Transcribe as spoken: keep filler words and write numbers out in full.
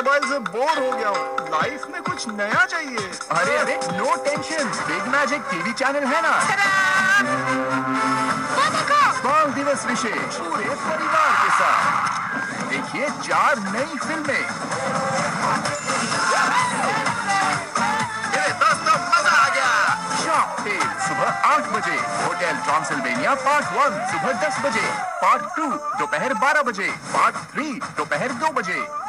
Mobile से bore हो गया हूँ, लाइफ में कुछ नया चाहिए। अरे अरे no tension, Big Magic TV channel है ना। बाल दिवस विशेष पूरे परिवार के साथ देखिए चार नई फिल्में। दोस्तों मजा आ गया। शार्क टेल सुबह आठ बजे, होटल ट्रांसिल्वेनिया पार्ट वन सुबह दस बजे, पार्ट टू दोपहर बारह बजे, पार्ट थ्री दोपहर दो बजे।